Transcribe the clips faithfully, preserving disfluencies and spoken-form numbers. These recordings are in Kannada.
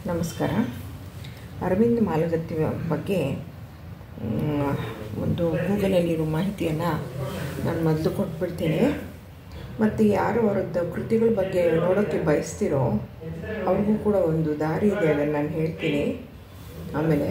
ನಮಸ್ಕಾರ. ಅರವಿಂದ್ ಮಾಲಗತ್ತಿ ಬಗ್ಗೆ ಒಂದು ಗೂಗಲಲ್ಲಿರೋ ಮಾಹಿತಿಯನ್ನು ನಾನು ಮೊದಲು ಕೊಟ್ಬಿಡ್ತೀನಿ. ಮತ್ತು ಯಾರು ಅವರದ್ದು ಕೃತಿಗಳ ಬಗ್ಗೆ ನೋಡೋಕ್ಕೆ ಬಯಸ್ತಿರೋ ಅವ್ರಿಗೂ ಕೂಡ ಒಂದು ದಾರಿ ಇದೆ, ಅದನ್ನು ನಾನು ಹೇಳ್ತೀನಿ. ಆಮೇಲೆ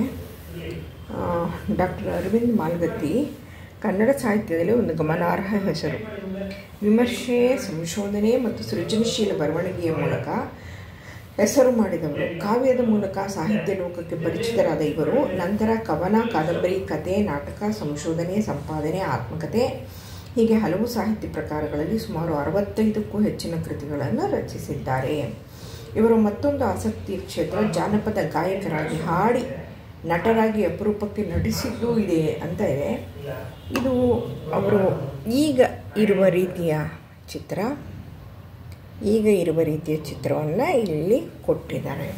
ಡಾಕ್ಟರ್ ಅರವಿಂದ್ ಮಾಲಗತ್ತಿ ಕನ್ನಡ ಸಾಹಿತ್ಯದಲ್ಲಿ ಒಂದು ಗಮನಾರ್ಹ ಹೆಸರು. ವಿಮರ್ಶೆ, ಸಂಶೋಧನೆ ಮತ್ತು ಸೃಜನಶೀಲ ಬರವಣಿಗೆಯ ಮೂಲಕ ಹೆಸರು ಮಾಡಿದವರು. ಕಾವ್ಯದ ಮೂಲಕ ಸಾಹಿತ್ಯ ಲೋಕಕ್ಕೆ ಪರಿಚಿತರಾದ ಇವರು ನಂತರ ಕವನ, ಕಾದಂಬರಿ, ಕತೆ, ನಾಟಕ, ಸಂಶೋಧನೆ, ಸಂಪಾದನೆ, ಆತ್ಮಕಥೆ ಹೀಗೆ ಹಲವು ಸಾಹಿತ್ಯ ಪ್ರಕಾರಗಳಲ್ಲಿ ಸುಮಾರು ಅರವತ್ತೈದಕ್ಕೂ ಹೆಚ್ಚಿನ ಕೃತಿಗಳನ್ನು ರಚಿಸಿದ್ದಾರೆ. ಇವರ ಮತ್ತೊಂದು ಆಸಕ್ತಿಯ ಕ್ಷೇತ್ರ ಜಾನಪದ ಗಾಯಕರಾಗಿ ಹಾಡಿ ನಟರಾಗಿ ಅಪರೂಪಕ್ಕೆ ನಟಿಸಿದ್ದೂ ಇದೆ ಅಂತ ಇದೆ. ಇದು ಅವರು ಈಗ ಇರುವ ರೀತಿಯ ಚಿತ್ರ ಈಗ ಇರುವ ರೀತಿಯ ಚಿತ್ರವನ್ನು ಇಲ್ಲಿ ಕೊಟ್ಟಿದ್ದಾರೆ.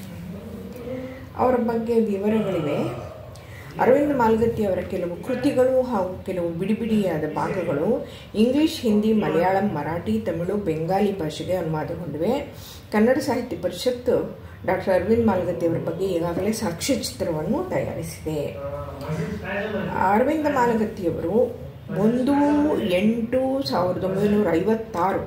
ಅವರ ಬಗ್ಗೆ ವಿವರಗಳಿವೆ. ಅರವಿಂದ್ ಮಾಲಗತ್ತಿ ಅವರ ಕೆಲವು ಕೃತಿಗಳು ಹಾಗೂ ಕೆಲವು ಬಿಡಿಬಿಡಿಯಾದ ಭಾಗಗಳು ಇಂಗ್ಲಿಷ್, ಹಿಂದಿ, ಮಲಯಾಳಂ, ಮರಾಠಿ, ತಮಿಳು, ಬೆಂಗಾಲಿ ಭಾಷೆಗೆ ಅನುವಾದಗೊಂಡಿವೆ. ಕನ್ನಡ ಸಾಹಿತ್ಯ ಪರಿಷತ್ತು ಡಾಕ್ಟರ್ ಅರವಿಂದ್ ಮಾಲಗತ್ತಿ ಅವರ ಬಗ್ಗೆ ಈಗಾಗಲೇ ಸಾಕ್ಷ್ಯಚಿತ್ರವನ್ನು ತಯಾರಿಸಿದೆ. ಅರವಿಂದ ಮಾಲಗತ್ತಿಯವರು ಒಂದು ಎಂಟು ಸಾವಿರದ ಒಂಬೈನೂರ ಐವತ್ತಾರು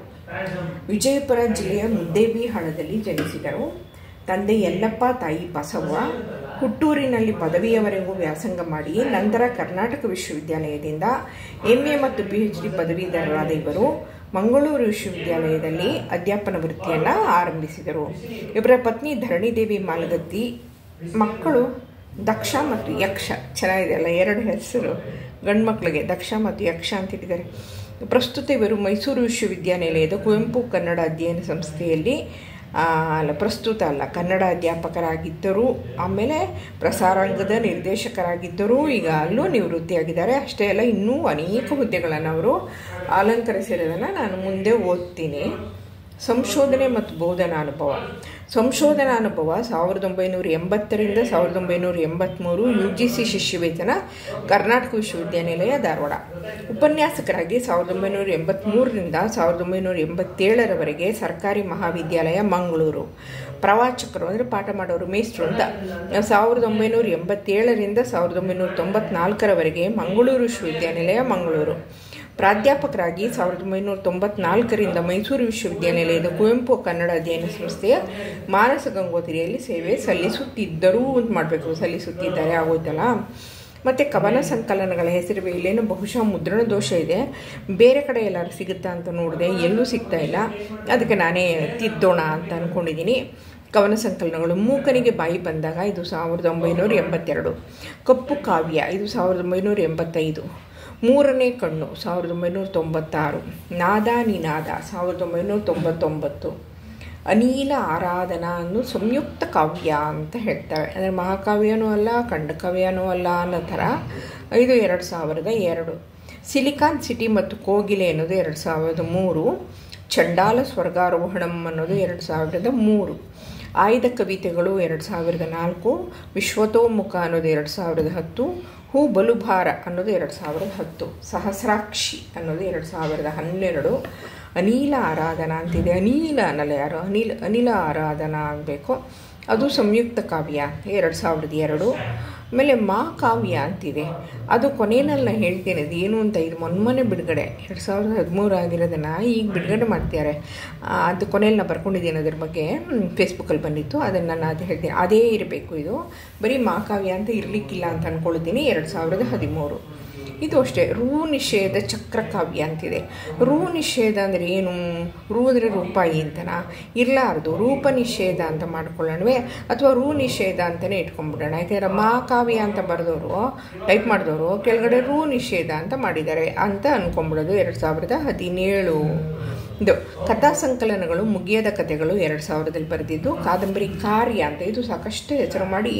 ವಿಜಯಪುರ ಜಿಲ್ಲೆಯ ಮುದ್ದೇಬಿಹಾಳದಲ್ಲಿ ಜನಿಸಿದರು. ತಂದೆ ಯಲ್ಲಪ್ಪ, ತಾಯಿ ಬಸವ್ವ. ಹುಟ್ಟೂರಿನಲ್ಲಿ ಪದವಿಯವರೆಗೂ ವ್ಯಾಸಂಗ ಮಾಡಿ ನಂತರ ಕರ್ನಾಟಕ ವಿಶ್ವವಿದ್ಯಾಲಯದಿಂದ ಎಂ ಎ ಮತ್ತು ಪಿ ಎಚ್ ಡಿ ಪದವೀಧರರಾದ ಇವರು ಮಂಗಳೂರು ವಿಶ್ವವಿದ್ಯಾಲಯದಲ್ಲಿ ಅಧ್ಯಾಪನ ವೃತ್ತಿಯನ್ನು ಆರಂಭಿಸಿದರು. ಇವರ ಪತ್ನಿ ಧರಣಿದೇವಿ ಮಾಲಗತ್ತಿ. ಮಕ್ಕಳು ದಕ್ಷ ಮತ್ತು ಯಕ್ಷ. ಚೆನ್ನಾಗಿದೆ ಅಲ್ಲ, ಎರಡು ಹೆಸರು ಗಂಡು ಮಕ್ಕಳಿಗೆ ದಕ್ಷ ಮತ್ತು ಯಕ್ಷ ಅಂತಿಟ್ಟಿದ್ದಾರೆ. ಪ್ರಸ್ತುತ ಇವರು ಮೈಸೂರು ವಿಶ್ವವಿದ್ಯಾನಿಲಯದ ಕುವೆಂಪು ಕನ್ನಡ ಅಧ್ಯಯನ ಸಂಸ್ಥೆಯಲ್ಲಿ ಅಲ್ಲ ಪ್ರಸ್ತುತ ಅಲ್ಲ ಕನ್ನಡ ಅಧ್ಯಾಪಕರಾಗಿದ್ದರು. ಆಮೇಲೆ ಪ್ರಸಾರಾಂಗದ ನಿರ್ದೇಶಕರಾಗಿದ್ದರು. ಈಗ ಅಲ್ಲೂ ನಿವೃತ್ತಿಯಾಗಿದ್ದಾರೆ. ಅಷ್ಟೇ ಅಲ್ಲ, ಇನ್ನೂ ಅನೇಕ ಹುದ್ದೆಗಳನ್ನು ಅವರು ಅಲಂಕರಿಸಿರೋದನ್ನು ನಾನು ಮುಂದೆ ಓದ್ತೀನಿ. ಸಂಶೋಧನೆ ಮತ್ತು ಬೋಧನಾ ಅನುಭವ. ಸಂಶೋಧನಾ ಅನುಭವ ಸಾವಿರದ ಒಂಬೈನೂರ ಎಂಬತ್ತರಿಂದ ಸಾವಿರದ ಒಂಬೈನೂರ ಎಂಬತ್ತ್ಮೂರು ಯು ಜಿ ಸಿ ಶಿಷ್ಯವೇತನ ಕರ್ನಾಟಕ ವಿಶ್ವವಿದ್ಯಾನಿಲಯ ಧಾರವಾಡ. ಉಪನ್ಯಾಸಕರಾಗಿ ಸಾವಿರದ ಒಂಬೈನೂರ ಎಂಬತ್ತ್ಮೂರರಿಂದ ಸಾವಿರದ ಒಂಬೈನೂರ ಎಂಬತ್ತೇಳರವರೆಗೆ ಸರ್ಕಾರಿ ಮಹಾವಿದ್ಯಾಲಯ ಮಂಗಳೂರು. ಪ್ರವಾಚಕರು ಅಂದರೆ ಪಾಠ ಮಾಡೋರು, ಮೇಸ್ಟ್ರು ಅಂತ. ಸಾವಿರದ ಒಂಬೈನೂರ ಎಂಬತ್ತೇಳರಿಂದ ಸಾವಿರದ ಒಂಬೈನೂರ ತೊಂಬತ್ನಾಲ್ಕರವರೆಗೆ ಮಂಗಳೂರು ವಿಶ್ವವಿದ್ಯಾನಿಲಯ ಮಂಗಳೂರು. ಪ್ರಾಧ್ಯಾಪಕರಾಗಿ ಸಾವಿರದ ಒಂಬೈನೂರ ತೊಂಬತ್ನಾಲ್ಕರಿಂದ ಮೈಸೂರು ವಿಶ್ವವಿದ್ಯಾನಿಲಯದ ಕುವೆಂಪು ಕನ್ನಡ ಅಧ್ಯಯನ ಸಂಸ್ಥೆಯ ಮಾನಸ ಗಂಗೋತ್ರಿಯಲ್ಲಿ ಸೇವೆ ಸಲ್ಲಿಸುತ್ತಿದ್ದರು ಅಂತ ಮಾಡಬೇಕು, ಸಲ್ಲಿಸುತ್ತಿದ್ದಾರೆ ಆಗೋಯ್ತಲ್ಲ. ಮತ್ತು ಕವನ ಸಂಕಲನಗಳ ಹೆಸರಿವೆ. ಇಲ್ಲೇನು ಬಹುಶಃ ಮುದ್ರಣ ದೋಷ ಇದೆ, ಬೇರೆ ಕಡೆ ಎಲ್ಲರೂ ಸಿಗುತ್ತಾ ಅಂತ ನೋಡಿದೆ, ಎಲ್ಲೂ ಸಿಗ್ತಾ ಇಲ್ಲ. ಅದಕ್ಕೆ ನಾನೇ ತಿದ್ದೋಣ ಅಂತ ಅಂದ್ಕೊಂಡಿದ್ದೀನಿ. ಕವನ ಸಂಕಲನಗಳು. ಮೂಕನಿಗೆ ಬಾಯಿ ಬಂದಾಗ ಇದು ಸಾವಿರದ ಒಂಬೈನೂರ ಎಂಬತ್ತೆರಡು. ಕಪ್ಪು ಕಾವ್ಯ ಇದು ಸಾವಿರದ ಒಂಬೈನೂರ ಎಂಬತ್ತೈದು. ಮೂರನೇ ಕಣ್ಣು ಸಾವಿರದ ಒಂಬೈನೂರ ತೊಂಬತ್ತಾರು. ನಾದ ನಿನಾದ ಸಾವಿರದ ಒಂಬೈನೂರ ತೊಂಬತ್ತೊಂಬತ್ತು. ಅನಿಲ ಆರಾಧನಾ ಅನ್ನೋ ಸಂಯುಕ್ತ ಕಾವ್ಯ ಅಂತ ಹೇಳ್ತಾರೆ. ಅಂದರೆ ಮಹಾಕಾವ್ಯನೂ ಅಲ್ಲ, ಖಂಡಕಾವ್ಯನೂ ಅಲ್ಲ ಅನ್ನೋ ಥರ. ಇದು ಎರಡು ಸಾವಿರದ ಎರಡು. ಸಿಲಿಕಾನ್ ಸಿಟಿ ಮತ್ತು ಕೋಗಿಲೆ ಅನ್ನೋದು ಎರಡು ಸಾವಿರದ ಮೂರು. ಚಂಡಾಲ ಸ್ವರ್ಗಾರೋಹಣಂ ಅನ್ನೋದು ಎರಡು ಸಾವಿರದ ಮೂರು. ಆಯ್ದ ಕವಿತೆಗಳು ಎರಡು ಸಾವಿರದ ನಾಲ್ಕು. ವಿಶ್ವತೋಮುಖ ಅನ್ನೋದು ಎರಡು ಸಾವಿರದ ಹತ್ತು. ಹೂ ಬಲುಭಾರ ಅನ್ನೋದು ಎರಡು ಸಾವಿರದ ಹತ್ತು. ಸಹಸ್ರಾಕ್ಷಿ ಅನ್ನೋದು ಎರಡು ಸಾವಿರದ ಹನ್ನೆರಡು. ಅನಿಲ ಆರಾಧನಾ ಅಂತಿದೆ. ಅನಿಲ ಅನ್ನಲ್ಲ, ಯಾರು ಅನಿಲ ಅನಿಲ ಆರಾಧನಾ ಆಗಬೇಕು. ಅದು ಸಂಯುಕ್ತ ಕಾವ್ಯ ಎರಡು ಸಾವಿರದ ಎರಡು. ಆಮೇಲೆ ಮಾ ಕಾವ್ಯ ಅಂತಿದೆ. ಅದು ಕೊನೆಯಲ್ಲಿ ನಾನು ಹೇಳ್ತೇನೆ ಅದು ಏನು ಅಂತ. ಇದು ಮೊನ್ನೆ ಬಿಡುಗಡೆ ಎರಡು ಸಾವಿರದ ಹದಿಮೂರು ಆಗಿರೋದನ್ನು ಈಗ ಬಿಡುಗಡೆ ಮಾಡ್ತಿದ್ದಾರೆ. ಅದು ಕೊನೆಯಲ್ಲಿ ನಾನು ಬರ್ಕೊಂಡಿದ್ದೀನಿ, ಅದ್ರ ಬಗ್ಗೆ ಫೇಸ್ಬುಕ್ಕಲ್ಲಿ ಬಂದಿತ್ತು, ಅದನ್ನು ನಾನು ಅದು ಹೇಳ್ತೀನಿ. ಅದೇ ಇರಬೇಕು, ಇದು ಬರೀ ಮಾ ಕಾವ್ಯ ಅಂತ ಇರಲಿಕ್ಕಿಲ್ಲ ಅಂತ ಅಂದ್ಕೊಳ್ತೀನಿ. ಎರಡು ಸಾವಿರದ ಹದಿಮೂರು. ಇದು ಅಷ್ಟೇ. ರೂ ನಿಷೇಧ ಚಕ್ರಕಾವ್ಯ ಅಂತಿದೆ. ರೂ ನಿಷೇಧ ಅಂದರೆ ಏನು? ರೂ ಅಂದರೆ ರೂಪಾಯಿ ಅಂತನಾ? ಇರಲಾರ್ದು ರೂಪ ನಿಷೇಧ ಅಂತ ಮಾಡ್ಕೊಳ್ಳೋಣವೇ, ಅಥವಾ ರೂ ನಿಷೇಧ ಅಂತಲೇ ಇಟ್ಕೊಂಡ್ಬಿಡೋಣ. ಯಾಕೆಂದರೆ ಮಹಾಕಾವ್ಯ ಅಂತ ಬರೆದವರು, ಟೈಪ್ ಮಾಡಿದವರು ಕೆಳಗಡೆ ರೂ ನಿಷೇಧ ಅಂತ ಮಾಡಿದ್ದಾರೆ ಅಂತ ಅಂದ್ಕೊಂಬಿಡೋದು. ಎರಡು ಸಾವಿರದ ಹದಿನೇಳು. ಇದು ಕಥಾ ಸಂಕಲನಗಳು. ಮುಗಿಯದ ಕಥೆಗಳು ಎರಡು ಸಾವಿರದಲ್ಲಿ ಬರೆದಿದ್ದು. ಕಾದಂಬರಿ ಕಾರ್ಯ ಅಂತ ಇದು ಸಾಕಷ್ಟು ಹೆಸರು ಮಾಡಿ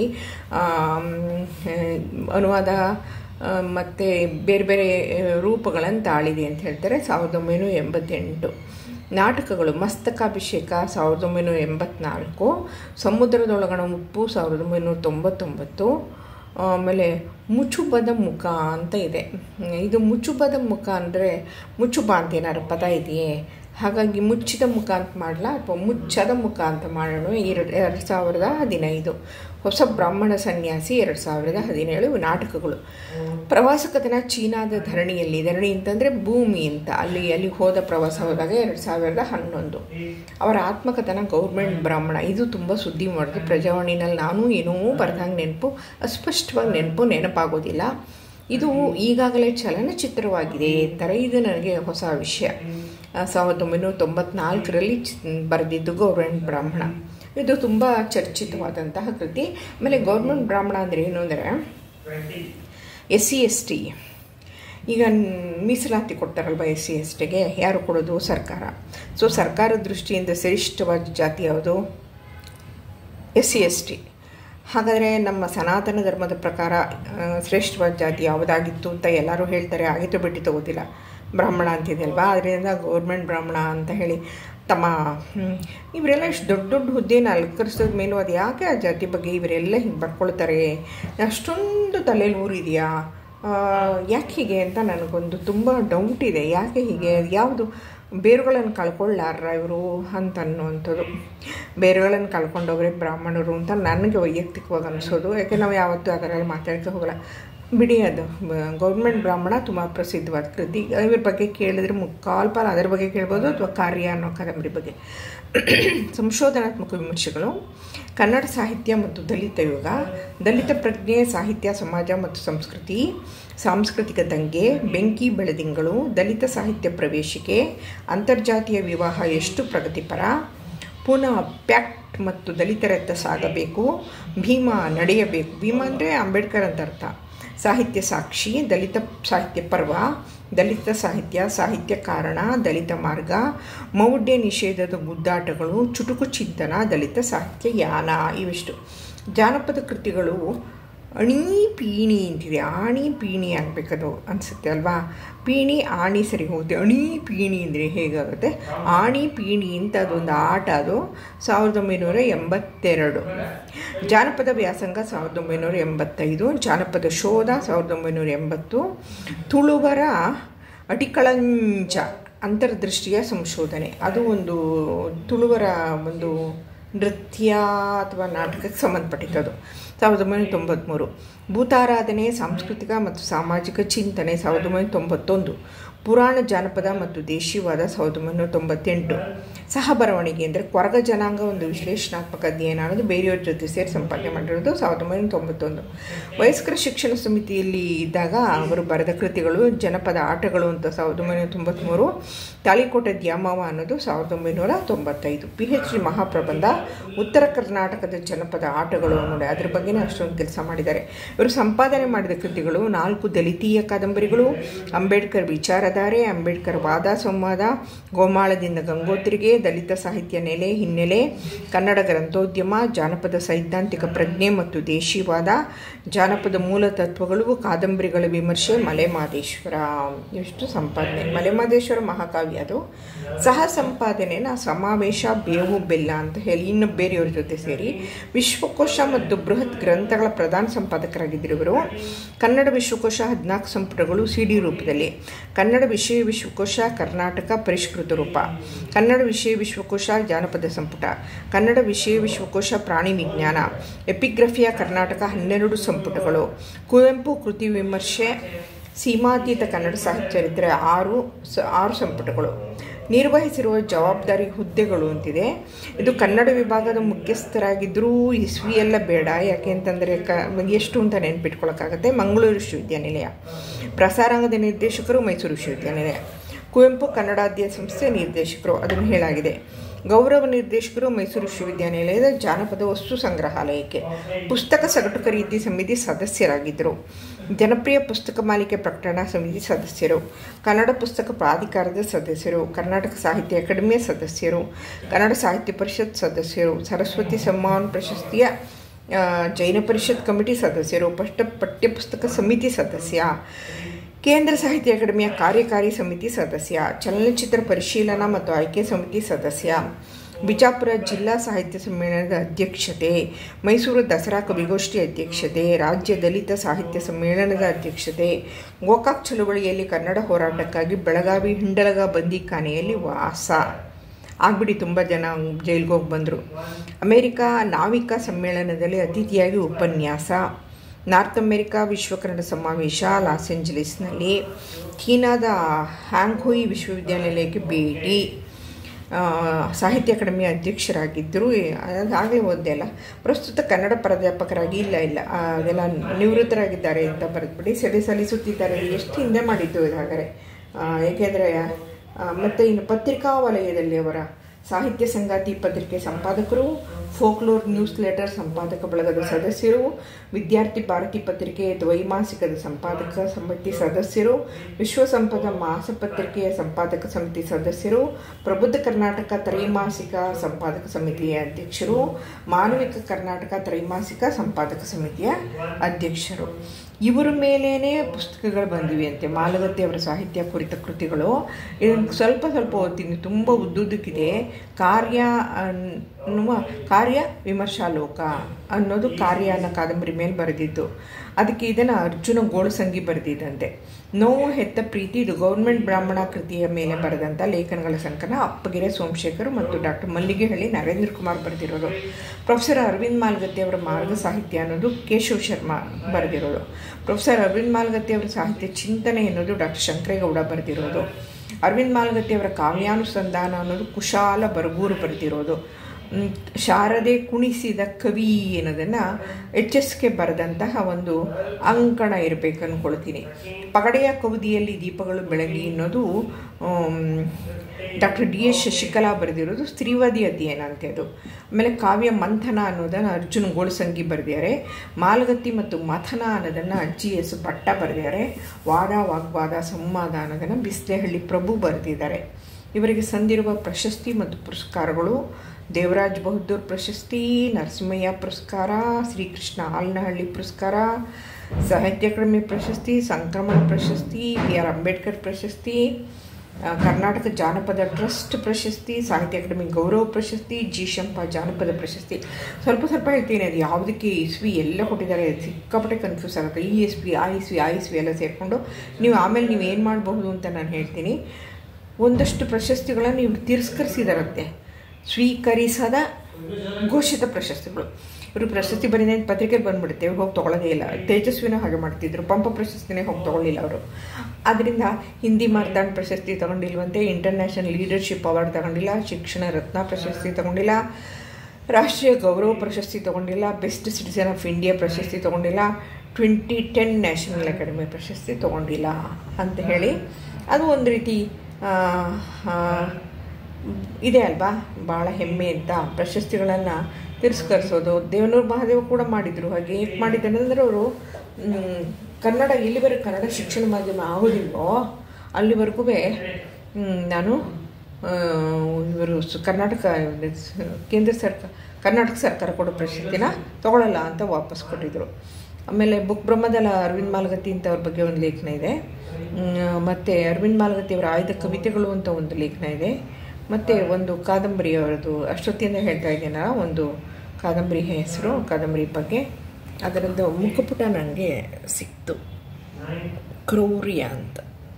ಅನುವಾದ ಮತ್ತು ಬೇರೆ ಬೇರೆ ರೂಪಗಳನ್ನು ತಾಳಿದೆ ಅಂತ ಹೇಳ್ತಾರೆ. ಸಾವಿರದ ಒಂಬೈನೂರ ಎಂಬತ್ತೆಂಟು. ನಾಟಕಗಳು. ಮಸ್ತಕಾಭಿಷೇಕ ಸಾವಿರದ ಒಂಬೈನೂರ ಎಂಬತ್ನಾಲ್ಕು. ಸಮುದ್ರದೊಳಗಣ ಉಪ್ಪು ಸಾವಿರದ ಒಂಬೈನೂರ ತೊಂಬತ್ತೊಂಬತ್ತು. ಆಮೇಲೆ ಮುಚ್ಚುಬದ ಮುಖ ಅಂತ ಇದೆ. ಇದು ಮುಚ್ಚುಬದ ಮುಖ ಅಂದರೆ ಮುಚ್ಚುಬ ಅಂತ ಏನಾರು ಪದ ಇದೆಯೇ? ಹಾಗಾಗಿ ಮುಚ್ಚಿದ ಮುಖ ಅಂತ ಮಾಡಲ ಅಥವಾ ಮುಚ್ಚದ ಮುಖ ಅಂತ ಮಾಡೋಣ. ಎರಡು ಎರಡು ಸಾವಿರದ ಹದಿನೈದು ಹೊಸ ಬ್ರಾಹ್ಮಣ ಸನ್ಯಾಸಿ ಎರಡು ಸಾವಿರದ ಹದಿನೇಳು ನಾಟಕಗಳು. ಪ್ರವಾಸ ಕಥನ ಚೀನಾದ ಧರಣಿಯಲ್ಲಿ, ಧರಣಿ ಅಂತಂದರೆ ಭೂಮಿ ಅಂತ, ಅಲ್ಲಿ ಅಲ್ಲಿ ಹೋದ ಪ್ರವಾಸ ಹೋದಾಗ ಎರಡು ಸಾವಿರದ ಹನ್ನೊಂದು. ಅವರ ಆತ್ಮಕಥನ ಗೌರ್ಮೆಂಟ್ ಬ್ರಾಹ್ಮಣ, ಇದು ತುಂಬ ಸುದ್ದಿ ಮಾಡಿದೆ ಪ್ರಜಾವಾಣಿನಲ್ಲಿ. ನಾನು ಏನೋ ಬರ್ದಂಗೆ ನೆನಪು, ಅಸ್ಪಷ್ಟವಾಗಿ ನೆನಪು ನೆನಪಾಗೋದಿಲ್ಲ. ಇದು ಈಗಾಗಲೇ ಚಲನಚಿತ್ರವಾಗಿದೆ ಥರ. ಇದು ನನಗೆ ಹೊಸ ವಿಷಯ. ಸಾವಿರದ ಒಂಬೈನೂರ ತೊಂಬತ್ನಾಲ್ಕರಲ್ಲಿ ಬರೆದಿದ್ದು ಗೌರ್ಮೆಂಟ್ ಬ್ರಾಹ್ಮಣ. ಇದು ತುಂಬ ಚರ್ಚಿತವಾದಂತಹ ಕೃತಿ. ಆಮೇಲೆ ಗೌರ್ಮೆಂಟ್ ಬ್ರಾಹ್ಮಣ ಅಂದರೆ ಏನು ಅಂದರೆ ಎಸ್ ಸಿ ಎಸ್ ಟಿ. ಈಗ ಮೀಸಲಾತಿ ಕೊಡ್ತಾರಲ್ವ ಎಸ್ ಸಿ ಎಸ್ ಟಿಗೆ, ಯಾರು ಕೊಡೋದು? ಸರ್ಕಾರ. ಸೊ ಸರ್ಕಾರದ ದೃಷ್ಟಿಯಿಂದ ಶ್ರೇಷ್ಠವಾದ ಜಾತಿ ಯಾವುದು? S C S T. ಹಾಗಾದರೆ ನಮ್ಮ ಸನಾತನ ಧರ್ಮದ ಪ್ರಕಾರ ಶ್ರೇಷ್ಠವಾದ ಜಾತಿ ಯಾವುದಾಗಿತ್ತು ಅಂತ ಎಲ್ಲರೂ ಹೇಳ್ತಾರೆ. ಆಗಿತ್ತು ಬಿಟ್ಟು ತಗೋದಿಲ್ಲ, ಬ್ರಾಹ್ಮಣ ಅಂತಿದೆ ಅಲ್ವಾ. ಅದರಿಂದ ಗೌರ್ಮೆಂಟ್ ಬ್ರಾಹ್ಮಣ ಅಂತ ಹೇಳಿ ತಮ್ಮ ಇವರೆಲ್ಲ ಇಷ್ಟು ದೊಡ್ಡ ದೊಡ್ಡ ಹುದ್ದೆನ ಅಲಂಕರಿಸೋದ ಮೇಲೂ ಅದು ಯಾಕೆ ಆ ಜಾತಿ ಬಗ್ಗೆ ಇವರೆಲ್ಲ ಹಿಂಗೆ ಬರ್ಕೊಳ್ತಾರೆ? ಅಷ್ಟೊಂದು ತಲೆಯಲ್ಲಿ ಊರಿದೆಯಾ? ಯಾಕೆ ಹೀಗೆ ಅಂತ ನನಗೊಂದು ತುಂಬ ಡೌಟ್ ಇದೆ. ಯಾಕೆ ಹೀಗೆ? ಯಾವುದು ಬೇರುಗಳನ್ನು ಕಳ್ಕೊಳ್ಳಾರ ಇವರು ಅಂತ ಅನ್ನುವಂಥದ್ದು. ಬೇರುಗಳನ್ನು ಕಳ್ಕೊಂಡವ್ರೆ ಬ್ರಾಹ್ಮಣರು ಅಂತ ನನಗೆ ವೈಯಕ್ತಿಕವಾಗಿ ಅನಿಸೋದು. ಯಾಕೆ ನಾವು ಯಾವತ್ತೂ ಅದರಲ್ಲಿ ಮಾತಾಡ್ತಾ ಹೋಗಲ್ಲ. ಬಿಡಿ, ಅದು ಗೌರ್ಮೆಂಟ್ ಬ್ರಾಹ್ಮಣ ತುಂಬ ಪ್ರಸಿದ್ಧವಾದ ಕೃತಿ. ಇವ್ರ ಬಗ್ಗೆ ಕೇಳಿದ್ರೆ ಮುಕ್ಕಾಲು ಪಾಲು ಅದರ ಬಗ್ಗೆ ಕೇಳ್ಬೋದು, ಅಥವಾ ಕಾರ್ಯ ಅನ್ನೋ ಕಾದಂಬರಿ ಬಗ್ಗೆ. ಸಂಶೋಧನಾತ್ಮಕ ವಿಮರ್ಶೆಗಳು, ಕನ್ನಡ ಸಾಹಿತ್ಯ ಮತ್ತು ದಲಿತ ಯುಗ, ದಲಿತ ಪ್ರಜ್ಞೆ, ಸಾಹಿತ್ಯ, ಸಮಾಜ ಮತ್ತು ಸಂಸ್ಕೃತಿ, ಸಾಂಸ್ಕೃತಿಕ ದಂಗೆ, ಬೆಂಕಿ ಬೆಳದಿಂಗಳು, ದಲಿತ ಸಾಹಿತ್ಯ ಪ್ರವೇಶಿಕೆ, ಅಂತರ್ಜಾತೀಯ ವಿವಾಹ ಎಷ್ಟು ಪ್ರಗತಿಪರ, ಪುನಃ ಪ್ಯಾಕ್ಟ್ ಮತ್ತು ದಲಿತರತ್ತ ಸಾಗಬೇಕು, ಭೀಮ ನಡೆಯಬೇಕು. ಭೀಮ ಅಂದರೆ ಅಂಬೇಡ್ಕರ್ ಅಂತ ಅರ್ಥ. ಸಾಹಿತ್ಯ ಸಾಕ್ಷಿ, ದಲಿತ ಸಾಹಿತ್ಯ ಪರ್ವ, ದಲಿತ ಸಾಹಿತ್ಯ, ಸಾಹಿತ್ಯ ಕಾರಣ, ದಲಿತ ಮಾರ್ಗ, ಮೌಢ್ಯ ನಿಷೇಧದ ಗುದ್ದಾಟಗಳು, ಚುಟುಕು ಚಿಂತನ, ದಲಿತ ಸಾಹಿತ್ಯ ಯಾನ. ಇವಿಷ್ಟು ಜಾನಪದ ಕೃತಿಗಳು. ಅಣಿ ಪೀಣಿ ಅಂತಿದೆ, ಆಣಿ ಪೀಣಿ ಆಗಬೇಕದು ಅನಿಸುತ್ತೆ ಅಲ್ವಾ. ಪೀಣಿ ಆಣಿ ಸರಿ ಹೋಗುತ್ತೆ, ಅಣಿ ಪೀಣಿ ಅಂದರೆ ಹೇಗಾಗುತ್ತೆ? ಆಣಿ ಪೀಣಿ ಅಂತ ಅದೊಂದು ಆಟ. ಅದು ಸಾವಿರದ ಒಂಬೈನೂರ ಎಂಬತ್ತೆರಡು. ಜಾನಪದ ವ್ಯಾಸಂಗ ಸಾವಿರದ ಒಂಬೈನೂರ ಎಂಬತ್ತೈದು. ಜಾನಪದ ಶೋಧ ಸಾವಿರದ ಒಂಬೈನೂರ ಎಂಬತ್ತು. ತುಳುವರ ಅಟಿಕಳಂಚ ಅಂತರ್ದೃಷ್ಟಿಯ ಸಂಶೋಧನೆ, ಅದು ಒಂದು ತುಳುವರ ಒಂದು ನೃತ್ಯ ಅಥವಾ ನಾಟಕಕ್ಕೆ ಸಂಬಂಧಪಟ್ಟಿದ್ದದು, ಸಾವಿರದ ಒಂಬೈನೂರ ತೊಂಬತ್ತ್ಮೂರು. ಭೂತಾರಾಧನೆ, ಸಾಂಸ್ಕೃತಿಕ ಮತ್ತು ಸಾಮಾಜಿಕ ಚಿಂತನೆ ಸಾವಿರದ ಒಂಬೈನೂರ ತೊಂಬತ್ತೊಂದು. ಪುರಾಣ ಜಾನಪದ ಮತ್ತು ದೇಶೀವಾದ ಸಾವಿರದ ಒಂಬೈನೂರ ತೊಂಬತ್ತೆಂಟು. ಸಹ ಬರವಣಿಗೆ ಅಂದರೆ ಕೊರಗ ಜನಾಂಗ ಒಂದು ವಿಶ್ಲೇಷಣಾತ್ಮಕ ಅಧ್ಯಯನ ಅನ್ನೋದು ಬೇರೆಯವ್ರ ಜೊತೆ ಸೇರಿ ಸಂಪಾದನೆ ಮಾಡಿರೋದು ಸಾವಿರದ ಒಂಬೈನೂರ ತೊಂಬತ್ತೊಂದು. ವಯಸ್ಕರ ಶಿಕ್ಷಣ ಸಮಿತಿಯಲ್ಲಿ ಇದ್ದಾಗ ಅವರು ಬರೆದ ಕೃತಿಗಳು ಜನಪದ ಆಟಗಳು ಅಂತ ಸಾವಿರದ ಒಂಬೈನೂರ ತೊಂಬತ್ತ್ಮೂರು. ತಾಳಿಕೋಟೆ ದ್ಯಾಮವ್ವ ಅನ್ನೋದು ಸಾವಿರದ ಒಂಬೈನೂರ ತೊಂಬತ್ತೈದು. ಪಿ ಎಚ್ ಡಿ ಮಹಾಪ್ರಬಂಧ ಉತ್ತರ ಕರ್ನಾಟಕದ ಜನಪದ ಆಟಗಳು ಅನ್ನೋದು, ಅದ್ರ ಬಗ್ಗೆನೇ ಅಷ್ಟೊಂದು ಕೆಲಸ ಮಾಡಿದ್ದಾರೆ. ಇವರು ಸಂಪಾದನೆ ಮಾಡಿದ ಕೃತಿಗಳು ನಾಲ್ಕು ದಲಿತೀಯ ಕಾದಂಬರಿಗಳು, ಅಂಬೇಡ್ಕರ್ ವಿಚಾರಧಾರೆ, ಅಂಬೇಡ್ಕರ್ ವಾದ ಸಂವಾದ, ಗೋಮಾಳದಿಂದ ಗಂಗೋತ್ರಿಗೆ, ದಲಿತ ಸಾಹಿತ್ಯ ನೆಲೆ ಹಿನ್ನೆಲೆ, ಕನ್ನಡ ಗ್ರಂಥೋದ್ಯಮ, ಜಾನಪದ ಸೈದ್ಧಾಂತಿಕ ಪ್ರಜ್ಞೆ ಮತ್ತು ದೇಶೀವಾದ, ಜಾನಪದ ಮೂಲ ತತ್ವಗಳು, ಕಾದಂಬರಿಗಳ ವಿಮರ್ಶೆ, ಮಲೆಮಹದೇಶ್ವರ. ಇಷ್ಟು ಸಂಪಾದನೆ. ಮಲೆಮಹದೇಶ್ವರ ಮಹಾಕಾವ್ಯ ಅದು. ಸಹ ಸಂಪಾದನೆನ ಸಮಾವೇಶ, ಬೇವು ಬೆಲ್ಲ ಅಂತ ಹೇಳಿ ಇನ್ನು ಬೇರೆಯವ್ರ ಜೊತೆ ಸೇರಿ ವಿಶ್ವಕೋಶ ಮತ್ತು ಬೃಹತ್ ಗ್ರಂಥಗಳ ಪ್ರಧಾನ ಸಂಪಾದಕರಾಗಿದ್ದರು ಇವರು. ಕನ್ನಡ ವಿಶ್ವಕೋಶ ಹದಿನಾಲ್ಕು ಸಂಪುಟಗಳು ಸಿ ಡಿ ರೂಪದಲ್ಲಿ. ಕನ್ನಡ ವಿಷಯ ವಿಶ್ವಕೋಶ ಕರ್ನಾಟಕ ಪರಿಷ್ಕೃತ ರೂಪ. ಕನ್ನಡ ವಿಷಯ ವಿಶ್ವಕೋಶ ಜಾನಪದ ಸಂಪುಟ. ಕನ್ನಡ ವಿಷಯ ವಿಶ್ವಕೋಶ ಪ್ರಾಣಿ ವಿಜ್ಞಾನ. ಎಪಿಗ್ರಫಿಯ ಕರ್ನಾಟಕ ಹನ್ನೆರಡು ಸಂಪುಟಗಳು. ಕುವೆಂಪು ಕೃತಿ ವಿಮರ್ಶೆ, ಸೀಮಾತೀತ ಕನ್ನಡ ಸಾಹಿತ್ಯ ಚರಿತ್ರೆ ಆರು ಸ ಆರು ಸಂಪುಟಗಳು. ನಿರ್ವಹಿಸಿರುವ ಜವಾಬ್ದಾರಿ ಹುದ್ದೆಗಳು ಅಂತಿದೆ. ಇದು ಕನ್ನಡ ವಿಭಾಗದ ಮುಖ್ಯಸ್ಥರಾಗಿದ್ದರೂ ಇಸ್ವಿಯೆಲ್ಲ ಬೇಡ, ಯಾಕೆ ಅಂತಂದರೆ ಕ ಎಷ್ಟು ಅಂತ ನೆನ್ಪಿಟ್ಕೊಳ್ಳೋಕ್ಕಾಗತ್ತೆ. ಮಂಗಳೂರು ವಿಶ್ವವಿದ್ಯಾನಿಲಯ. ಪ್ರಸಾರಾಂಗದ ನಿರ್ದೇಶಕರು ಮೈಸೂರು ವಿಶ್ವವಿದ್ಯಾನಿಲಯ. ಕುವೆಂಪು ಕನ್ನಡಾದ್ಯ ಸಂಸ್ಥೆ ನಿರ್ದೇಶಕರು, ಅದನ್ನು ಹೇಳಾಗಿದೆ. ಗೌರವ ನಿರ್ದೇಶಕರು ಮೈಸೂರು ವಿಶ್ವವಿದ್ಯಾನಿಲಯದ ಜಾನಪದ ವಸ್ತು ಸಂಗ್ರಹಾಲಯಕ್ಕೆ. ಪುಸ್ತಕ ಸಗಟು ಖರೀದಿ ಸಮಿತಿ ಸದಸ್ಯರಾಗಿದ್ದರು. ಜನಪ್ರಿಯ ಪುಸ್ತಕ ಮಾಲಿಕೆ ಪ್ರಕಟಣಾ ಸಮಿತಿ ಸದಸ್ಯರು. ಕನ್ನಡ ಪುಸ್ತಕ ಪ್ರಾಧಿಕಾರದ ಸದಸ್ಯರು. ಕರ್ನಾಟಕ ಸಾಹಿತ್ಯ ಅಕಾಡೆಮಿಯ ಸದಸ್ಯರು. ಕನ್ನಡ ಸಾಹಿತ್ಯ ಪರಿಷತ್ ಸದಸ್ಯರು. ಸರಸ್ವತಿ ಸಮ್ಮಾನ್ ಪ್ರಶಸ್ತಿಯ ಜೈನ ಪರಿಷತ್ ಕಮಿಟಿ ಸದಸ್ಯರು. ಪಠ್ಯ ಪಠ್ಯಪುಸ್ತಕ ಸಮಿತಿ ಸದಸ್ಯ. ಕೇಂದ್ರ ಸಾಹಿತ್ಯ ಅಕಾಡೆಮಿಯ ಕಾರ್ಯಕಾರಿ ಸಮಿತಿ ಸದಸ್ಯ. ಚಲನಚಿತ್ರ ಪರಿಶೀಲನಾ ಮತ್ತು ಆಯ್ಕೆ ಸಮಿತಿ ಸದಸ್ಯ. ಬಿಜಾಪುರ ಜಿಲ್ಲಾ ಸಾಹಿತ್ಯ ಸಮ್ಮೇಳನದ ಅಧ್ಯಕ್ಷತೆ, ಮೈಸೂರು ದಸರಾ ಕವಿಗೋಷ್ಠಿ ಅಧ್ಯಕ್ಷತೆ, ರಾಜ್ಯ ದಲಿತ ಸಾಹಿತ್ಯ ಸಮ್ಮೇಳನದ ಅಧ್ಯಕ್ಷತೆ, ಗೋಕಾಕ್ ಚಳುವಳಿಯಲ್ಲಿ ಕನ್ನಡ ಹೋರಾಟಕ್ಕಾಗಿ ಬೆಳಗಾವಿ ಹಿಂಡಲಗ ಬಂದಿಖಾನೆಯಲ್ಲಿ ವಾಸ. ಆಗ್ಬಿಡಿ ತುಂಬ ಜನ ಜೈಲಿಗೆ ಹೋಗಿ ಬಂದರು. ಅಮೇರಿಕಾ ನಾವಿಕ ಸಮ್ಮೇಳನದಲ್ಲಿ ಅತಿಥಿಯಾಗಿ ಉಪನ್ಯಾಸ. ನಾರ್ತ್ ಅಮೆರಿಕಾ ವಿಶ್ವ ಕನ್ನಡ ಸಮಾವೇಶ ಲಾಸ್ ಏಂಜಲೀಸ್ನಲ್ಲಿ. ಚೀನಾದ ಹ್ಯಾಂಗ್ಹುಯಿ ವಿಶ್ವವಿದ್ಯಾನಿಲಯಕ್ಕೆ ಭೇಟಿ. ಸಾಹಿತ್ಯ ಅಕಾಡೆಮಿಯ ಅಧ್ಯಕ್ಷರಾಗಿದ್ದರು. ಅದಾಗಲೇ ಓದ್ದೆ ಅಲ್ಲ. ಪ್ರಸ್ತುತ ಕನ್ನಡ ಪ್ರಾಧ್ಯಾಪಕರಾಗಿ ಇಲ್ಲ ಇಲ್ಲ ಅದೆಲ್ಲ ನಿವೃತ್ತರಾಗಿದ್ದಾರೆ ಅಂತ ಬರೆದ್ಬಿಡಿ. ಸೇವೆ ಸಲ್ಲಿಸುತ್ತಿದ್ದಾರೆ. ಎಷ್ಟು ಹಿಂದೆ ಮಾಡಿದ್ದು ಇದಾದರೆ, ಏಕೆಂದರೆ ಮತ್ತು ಇನ್ನು ಪತ್ರಿಕಾ ವಲಯದಲ್ಲಿ ಅವರ ಸಾಹಿತ್ಯ ಸಂಗಾತಿ ಪತ್ರಿಕೆ ಸಂಪಾದಕರು, ಫೋಕ್ಲೋರ್ ನ್ಯೂಸ್ ಲೆಟರ್ ಸಂಪಾದಕ ಬಳಗದ ಸದಸ್ಯರು, ವಿದ್ಯಾರ್ಥಿ ಭಾರತಿ ಪತ್ರಿಕೆ ದ್ವೈಮಾಸಿಕದ ಸಂಪಾದಕ ಸಮಿತಿ ಸದಸ್ಯರು, ವಿಶ್ವ ಸಂಪದ ಮಾಸಪತ್ರಿಕೆಯ ಸಂಪಾದಕ ಸಮಿತಿ ಸದಸ್ಯರು, ಪ್ರಬುದ್ಧ ಕರ್ನಾಟಕ ತ್ರೈಮಾಸಿಕ ಸಂಪಾದಕ ಸಮಿತಿಯ ಅಧ್ಯಕ್ಷರು, ಮಾನವಿಕ ಕರ್ನಾಟಕ ತ್ರೈಮಾಸಿಕ ಸಂಪಾದಕ ಸಮಿತಿಯ ಅಧ್ಯಕ್ಷರು. ಇವರ ಮೇಲೇ ಪುಸ್ತಕಗಳು ಬಂದಿವೆ ಅಂತೆ. ಮಾಲಗತ್ತಿ ಅವರ ಸಾಹಿತ್ಯ ಕುರಿತ ಕೃತಿಗಳು. ಇದನ್ನು ಸ್ವಲ್ಪ ಸ್ವಲ್ಪ ಓದ್ತೀನಿ, ತುಂಬ ಉದ್ದುದ್ದಕ್ಕಿದೆ. ಕಾರ್ಯ ಅನ್ನುವ ಕಾರ್ಯ ವಿಮರ್ಶಾಲೋಕ ಅನ್ನೋದು ಕಾರ್ಯ ಅನ್ನೋ ಕಾದಂಬರಿ ಮೇಲೆ ಬರೆದಿದ್ದು. ಅದಕ್ಕೆ ಇದನ್ನು ಅರ್ಜುನ ಗೋಳಸಂಗಿ ಬರೆದಿದ್ದಂತೆ. ನೋವು ಹೆತ್ತ ಪ್ರೀತಿ ಇದು ಗೌರ್ಮೆಂಟ್ ಬ್ರಾಹ್ಮಣ ಕೃತಿಯ ಮೇಲೆ ಬರೆದಂಥ ಲೇಖನಗಳ ಸಂಕಲನ. ಅಪ್ಪಗೆರೆ ಸೋಮಶೇಖರ್ ಮತ್ತು ಡಾಕ್ಟರ್ ಮಲ್ಲಿಗೆಹಳ್ಳಿ ನರೇಂದ್ರ ಕುಮಾರ್ ಬರೆದಿರೋದು. ಪ್ರೊಫೆಸರ್ ಅರವಿಂದ್ ಮಾಲ್ಗತ್ತಿ ಅವರ ಮಾರ್ಗ ಸಾಹಿತ್ಯ ಅನ್ನೋದು ಕೇಶವ್ ಶರ್ಮಾ ಬರೆದಿರೋದು. ಪ್ರೊಫೆಸರ್ ಅರವಿಂದ್ ಮಾಲ್ಗತ್ತಿ ಅವರ ಸಾಹಿತ್ಯ ಚಿಂತನೆ ಅನ್ನೋದು ಡಾಕ್ಟರ್ ಶಂಕರೇಗೌಡ ಬರೆದಿರೋದು. ಅರವಿಂದ್ ಮಾಲ್ಗತ್ತಿ ಅವರ ಕಾವ್ಯಾನುಸಂಧಾನ ಅನ್ನೋದು ಕುಶಾಲ ಬರಗೂರು ಬರೆದಿರೋದು. ಶಾರದೆ ಕುಣಿಸಿದ ಕವಿ ಅನ್ನೋದನ್ನು ಎಚ್ ಎಸ್ ಕೆ ಬರೆದಂತಹ ಒಂದು ಅಂಕಣ ಇರಬೇಕು ಅಂದ್ಕೊಳ್ತೀನಿ. ಪಗಡೆಯ ಕವಿದಿಯಲ್ಲಿ ದೀಪಗಳು ಬೆಳಗಿ ಅನ್ನೋದು ಡಾಕ್ಟರ್ ಡಿ ಎಸ್ ಶಶಿಕಲಾ ಬರೆದಿರೋದು. ಸ್ತ್ರೀವಾದಿ ಅಧ್ಯಯನ ಅಂತೆ ಅದು. ಆಮೇಲೆ ಕಾವ್ಯ ಮಂಥನ ಅನ್ನೋದನ್ನು ಅರ್ಜುನ್ ಗೋಳಸಂಗಿ ಬರೆದಿದ್ದಾರೆ. ಮಾಲ್ಗತ್ತಿ ಮತ್ತು ಮಥನ ಅನ್ನೋದನ್ನು ಜಿ ಎಸ್ ಭಟ್ಟ ಬರೆದಿದ್ದಾರೆ. ವಾದ ವಾಗ್ವಾದ ಸಂವಾದ ಅನ್ನೋದನ್ನು ಬಿಸ್ಲೆಹಳ್ಳಿ ಪ್ರಭು ಬರೆದಿದ್ದಾರೆ. ಇವರಿಗೆ ಸಂದಿರುವ ಪ್ರಶಸ್ತಿ ಮತ್ತು ಪುರಸ್ಕಾರಗಳು: ದೇವರಾಜ್ ಬಹದ್ದೂರ್ ಪ್ರಶಸ್ತಿ, ನರಸಿಂಹಯ್ಯ ಪುರಸ್ಕಾರ, ಶ್ರೀಕೃಷ್ಣ ಆಲ್ನಹಳ್ಳಿ ಪುರಸ್ಕಾರ, ಸಾಹಿತ್ಯ ಅಕಾಡೆಮಿ ಪ್ರಶಸ್ತಿ, ಸಂಕ್ರಮಣ ಪ್ರಶಸ್ತಿ, ಬಿ ಆರ್ ಅಂಬೇಡ್ಕರ್ ಪ್ರಶಸ್ತಿ, ಕರ್ನಾಟಕ ಜಾನಪದ ಟ್ರಸ್ಟ್ ಪ್ರಶಸ್ತಿ, ಸಾಹಿತ್ಯ ಅಕಾಡೆಮಿ ಗೌರವ ಪ್ರಶಸ್ತಿ, ಜಿ ಶಂಪ ಜಾನಪದ ಪ್ರಶಸ್ತಿ. ಸ್ವಲ್ಪ ಸ್ವಲ್ಪ ಹೇಳ್ತೀನಿ, ಅದು ಯಾವುದಕ್ಕೆ ಇಸ್ವಿ ಎಲ್ಲ ಕೊಟ್ಟಿದ್ದಾರೆ, ಸಿಕ್ಕಾಪಟ್ಟೆ ಕನ್ಫ್ಯೂಸ್ ಆಗುತ್ತೆ. ಈ ಇಸ್ವಿ ಆ ಇಸ್ವಿ ಆ ಇಸ್ವಿ ಎಲ್ಲ ಸೇರಿಕೊಂಡು ನೀವು ಆಮೇಲೆ ನೀವು ಏನು ಮಾಡಬಹುದು ಅಂತ ನಾನು ಹೇಳ್ತೀನಿ. ಒಂದಷ್ಟು ಪ್ರಶಸ್ತಿಗಳನ್ನು ಇವರು ತಿರಸ್ಕರಿಸಿದಾರಂತೆ, ಸ್ವೀಕರಿಸದ ಘೋಷಿತ ಪ್ರಶಸ್ತಿಗಳು. ಇವರು ಪ್ರಶಸ್ತಿ ಬರೀ ಪತ್ರಿಕೆಗೆ ಬಂದುಬಿಡುತ್ತೆ, ಹೋಗಿ ತೊಗೊಳ್ಳೋದೇ ಇಲ್ಲ. ತೇಜಸ್ವಿನ ಹಾಗೆ ಮಾಡ್ತಿದ್ರು, ಪಂಪ ಪ್ರಶಸ್ತಿನೇ ಹೋಗಿ ತೊಗೊಳ್ಳಿಲ್ಲ ಅವರು. ಆದ್ದರಿಂದ ಹಿಂದಿ ಮಾರ್ತಾಂಡ್ ಪ್ರಶಸ್ತಿ ತಗೊಂಡಿಲ್ವಂತೆ, ಇಂಟರ್ನ್ಯಾಷನಲ್ ಲೀಡರ್ಶಿಪ್ ಅವಾರ್ಡ್ ತಗೊಂಡಿಲ್ಲ, ಶಿಕ್ಷಣ ರತ್ನ ಪ್ರಶಸ್ತಿ ತಗೊಂಡಿಲ್ಲ, ರಾಷ್ಟ್ರೀಯ ಗೌರವ ಪ್ರಶಸ್ತಿ ತಗೊಂಡಿಲ್ಲ, ಬೆಸ್ಟ್ ಸಿಟಿಸನ್ ಆಫ್ ಇಂಡಿಯಾ ಪ್ರಶಸ್ತಿ ತಗೊಂಡಿಲ್ಲ, ಟ್ವೆಂಟಿ ಟೆನ್ ನ್ಯಾಷನಲ್ ಅಕಾಡೆಮಿ ಪ್ರಶಸ್ತಿ ತಗೊಂಡಿಲ್ಲ ಅಂತ ಹೇಳಿ ಅದು ಒಂದು ರೀತಿ ಇದೆ ಅಲ್ವಾ, ಭಾಳ ಹೆಮ್ಮೆ ಅಂತ ಪ್ರಶಸ್ತಿಗಳನ್ನು ತಿರಸ್ಕರಿಸೋದು. ದೇವನೂರು ಮಹಾದೇವ ಕೂಡ ಮಾಡಿದರು. ಹಾಗೆ ಏಕೆ ಮಾಡಿದ್ದಾರೆ ಅಂದರೆ ಅವರು ಕನ್ನಡ ಎಲ್ಲಿವರೆಗೆ ಕನ್ನಡ ಶಿಕ್ಷಣ ಮಾಧ್ಯಮ ಆಗೋದಿಲ್ವೋ ಅಲ್ಲಿವರೆಗೂ ನಾನು ಇವರು ಕರ್ನಾಟಕ ಕೇಂದ್ರ ಸರ್ಕಾರ ಕರ್ನಾಟಕ ಸರ್ಕಾರ ಕೊಡೋ ಪ್ರಶಸ್ತಿನ ತೊಗೊಳ್ಳಲ್ಲ ಅಂತ ವಾಪಸ್ ಕೊಟ್ಟಿದ್ದರು. ಆಮೇಲೆ ಬುಕ್ ಬ್ರಹ್ಮದಲ ಅರವಿಂದ್ ಮಾಲ್ಗತ್ತಿ ಅಂತ ಅವ್ರ ಬಗ್ಗೆ ಒಂದು ಲೇಖನ ಇದೆ. ಮತ್ತು ಅರವಿಂದ್ ಮಾಲ್ಗತ್ತಿ ಅವರ ಆಯ್ದ ಕವಿತೆಗಳು ಅಂತ ಒಂದು ಲೇಖನ ಇದೆ. ಮತ್ತು ಒಂದು ಕಾದಂಬರಿ ಅವರದು, ಅಷ್ಟೊತ್ತಿಂದ ಹೇಳ್ತಾ ಇದ್ದೀನಲ್ಲ, ಒಂದು ಕಾದಂಬರಿ ಹೆಸರು, ಕಾದಂಬರಿ ಬಗ್ಗೆ ಅದರದ್ದು ಮುಖಪುಟ ನನಗೆ ಸಿಕ್ತು, ಕ್ರೌರ್ಯ ಅಂತ.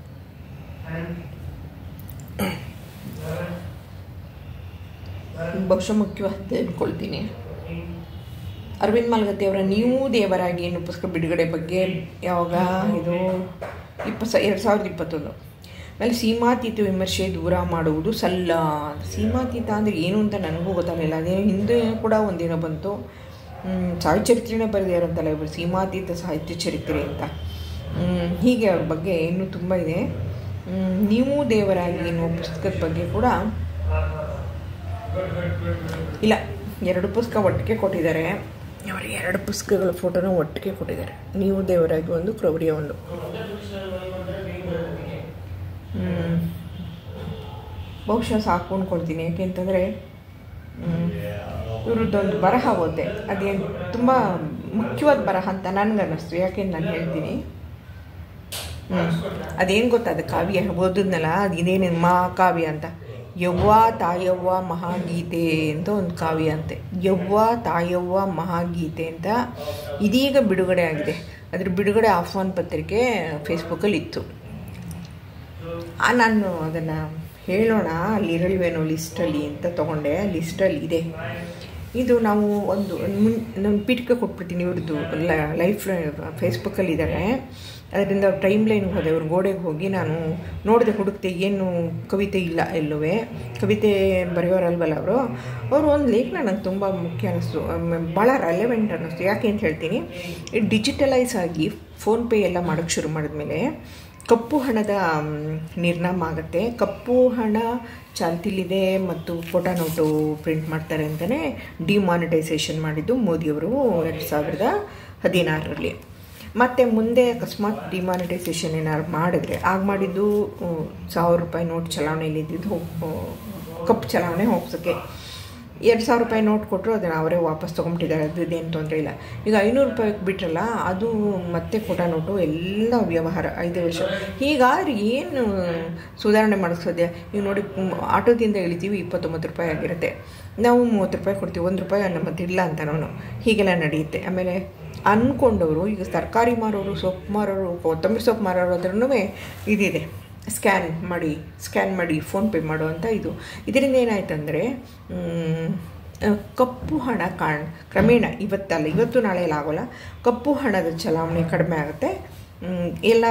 ಬಹುಶಃ ಮುಖ್ಯವಾದ ಅಂದ್ಕೊಳ್ತೀನಿ. ಅರವಿಂದ್ ಮಾಲ್ಗತ್ತಿ ಅವರ ನೀವು ದೇವರಾಗಿ ಏನು ಪುಸ್ತಕ ಬಿಡುಗಡೆ ಬಗ್ಗೆ ಯಾವಾಗ ಇದು ಇಪ್ಪ ಎರಡು ಸಾವಿರದ ಇಪ್ಪತ್ತೊಂದು ಆಮೇಲೆ ಸೀಮಾತೀತ ವಿಮರ್ಶೆ ದೂರ ಮಾಡುವುದು ಸಲ್ಲ. ಸೀಮಾತೀತ ಅಂದರೆ ಏನು ಅಂತ ನನಗೂ ಗೊತ್ತಾಗಲಿಲ್ಲ. ಅದೇ ಹಿಂದೆ ಕೂಡ ಒಂದೇನೋ ಬಂತು, ಸಾಹಿತ್ಯ ಚರಿತ್ರೆನೇ ಬರೆದಿದ್ದಾರಂತಲ್ಲ ಇವರು, ಸೀಮಾತೀತ ಸಾಹಿತ್ಯ ಚರಿತ್ರೆ ಅಂತ. ಹೀಗೆ ಅವ್ರ ಬಗ್ಗೆ ಇನ್ನೂ ತುಂಬ ಇದೆ. ನೀವು ದೇವರಾಗಿ ಎನ್ನುವ ಪುಸ್ತಕದ ಬಗ್ಗೆ ಕೂಡ ಇಲ್ಲ, ಎರಡು ಪುಸ್ತಕ ಒಟ್ಟಿಗೆ ಕೊಟ್ಟಿದ್ದಾರೆ. ಅವರಿಗೆ ಎರಡು ಪುಸ್ತಕಗಳ ಫೋಟೋನ ಒಟ್ಟಿಗೆ ಕೊಟ್ಟಿದ್ದಾರೆ. ನೀವು ದೇವರಾಗಿ ಒಂದು, ಕ್ರೌರ್ಯ ಒಂದು. ಬಹುಶಃ ಸಾಕು ಅಂದ್ಕೊಳ್ತೀನಿ. ಯಾಕೆಂತಂದರೆ ಇವ್ರದ್ದೊಂದು ಬರಹ ಓದಿದೆ, ಅದೇನು ತುಂಬ ಮುಖ್ಯವಾದ ಬರಹ ಅಂತ ನನಗನ್ನಿಸ್ತು. ಯಾಕೆ ನಾನು ಹೇಳ್ತೀನಿ. ಹ್ಞೂ ಅದೇನು ಗೊತ್ತಾ, ಅದು ಕಾವ್ಯ ಓದಿದ್ನಲ್ಲ, ಅದು ಇದೇನೇನು ಮಹಾಕಾವ್ಯ ಅಂತ. ಯವ್ವ ತಾಯವ್ವ ಮಹಾಗೀತೆ ಅಂತ ಒಂದು ಕಾವ್ಯ ಅಂತೆ. ಯವ್ವ ತಾಯವ್ವ ಮಹಾಗೀತೆ ಅಂತ ಇದೀಗ ಬಿಡುಗಡೆ ಆಗಿದೆ. ಅದ್ರ ಬಿಡುಗಡೆ ಆಹ್ವಾನ ಪತ್ರಿಕೆ ಫೇಸ್ಬುಕ್ಕಲ್ಲಿ ಇತ್ತು. ನಾನು ಅದನ್ನು ಹೇಳೋಣ ಅಲ್ಲಿರಲ್ವೇನೋ ಲಿಸ್ಟಲ್ಲಿ ಅಂತ ತೊಗೊಂಡೆ. ಲಿಸ್ಟಲ್ಲಿ ಇದೆ. ಇದು ನಾವು ಒಂದು ಮುನ್ ನಮ್ಮ ಪೀಠಕ್ಕೆ ಕೊಟ್ಬಿಡ್ತೀನಿ. ಇವ್ರದ್ದು ಲೈಫ್ ಫೇಸ್ಬುಕ್ಕಲ್ಲಿ ಇದ್ದಾರೆ. ಅದರಿಂದ ಟೈಮ್ ಲೈನ್ಗೆ ಹೋದೆ, ಅವ್ರ ಗೋಡೆಗೆ ಹೋಗಿ ನಾನು ನೋಡಿದೆ, ಹುಡುಕ್ತೆ, ಏನು ಕವಿತೆ ಇಲ್ಲ ಎಲ್ಲೂ. ಕವಿತೆ ಬರೆಯೋರಲ್ವಲ್ಲ ಅವರು. ಅವರು ಒಂದು ಲೇಖನ ನನಗೆ ತುಂಬ ಮುಖ್ಯ ಅನ್ನಿಸ್ತು, ಭಾಳ ರೆಲೆವೆಂಟ್ ಅನ್ನಿಸ್ತು. ಯಾಕೆ ಅಂತ ಹೇಳ್ತೀನಿ. ಡಿಜಿಟಲೈಸ್ ಆಗಿ ಫೋನ್ಪೇ ಎಲ್ಲ ಮಾಡೋಕ್ಕೆ ಶುರು ಮಾಡಿದ್ಮೇಲೆ ಕಪ್ಪು ಹಣದ ನಿರ್ನಾಮ ಆಗುತ್ತೆ. ಕಪ್ಪು ಹಣ ಚಾಲ್ತಿಲಿದೆ ಮತ್ತು ಫೋಟೋ ನೋಟು ಪ್ರಿಂಟ್ ಮಾಡ್ತಾರೆ ಅಂತಲೇ ಡಿಮಾನಿಟೈಸೇಷನ್ ಮಾಡಿದ್ದು ಮೋದಿಯವರು ಎರಡು ಸಾವಿರದ ಹದಿನಾರರಲ್ಲಿ. ಮತ್ತು ಮುಂದೆ ಅಕಸ್ಮಾತ್ ಡಿಮಾನಿಟೈಸೇಷನ್ ಏನಾದ್ರು ಮಾಡಿದ್ರೆ, ಆಗ ಮಾಡಿದ್ದು ಸಾವಿರ ರೂಪಾಯಿ ನೋಟ್ ಚಲಾವಣೆಯಲ್ಲಿ ಇದ್ದಿದ್ದು ಕಪ್ಪು ಚಲಾವಣೆ ಹೋಗ್ಸೋಕ್ಕೆ ಎರಡು ಸಾವಿರ ರೂಪಾಯಿ ನೋಟ್ ಕೊಟ್ಟರು ಅದನ್ನು ಅವರೇ ವಾಪಸ್ ತೊಗೊಂಬಿಟ್ಟಿದ್ದಾರೆ. ಅದು ಇದೇನು ತೊಂದರೆ ಇಲ್ಲ. ಈಗ ಐನೂರು ರೂಪಾಯಿಗೆ ಬಿಟ್ರಲ್ಲ, ಅದು ಮತ್ತೆ ಫೋಟೋ ನೋಟು ಎಲ್ಲ ವ್ಯವಹಾರ ಐದು ವರ್ಷ. ಹೀಗಾದ್ರೆ ಏನು ಸುಧಾರಣೆ ಮಾಡೋಕ್ಕೆ ಸಾಧ್ಯ? ಈಗ ನೋಡಿ, ಆಟೋದಿಂದ ಇಳಿತೀವಿ, ಇಪ್ಪತ್ತೊಂಬತ್ತು ರೂಪಾಯಿ ಆಗಿರುತ್ತೆ. ನಾವು ಮೂವತ್ತು ರೂಪಾಯಿ ಕೊಡ್ತೀವಿ, ಒಂದು ರೂಪಾಯಿ ನಮ್ಮದು ಇಲ್ಲ ಅಂತ ನಾನು. ಹೀಗೆಲ್ಲ ನಡೆಯುತ್ತೆ. ಆಮೇಲೆ ಅಂದ್ಕೊಂಡವರು, ಈಗ ತರಕಾರಿ ಮಾರೋರು, ಸೊಪ್ಪು ಮಾರೋರು, ಕೊತ್ತಂಬರಿ ಸೊಪ್ಪು ಮಾರೋರು ಅದ್ರೂ ಇದಿದೆ, ಸ್ಕ್ಯಾನ್ ಮಾಡಿ ಸ್ಕ್ಯಾನ್ ಮಾಡಿ ಫೋನ್ಪೇ ಮಾಡೋ ಅಂತ ಇದು. ಇದರಿಂದ ಏನಾಯ್ತಂದರೆ ಕಪ್ಪು ಹಣ ಕಾಣ್ ಕ್ರಮೇಣ ಇವತ್ತಲ್ಲ, ಇವತ್ತು ನಾಳೆ ಎಲ್ಲ ಆಗೋಲ್ಲ, ಕಪ್ಪು ಹಣದ ಚಲಾವಣೆ ಕಡಿಮೆ ಆಗುತ್ತೆ. ಎಲ್ಲ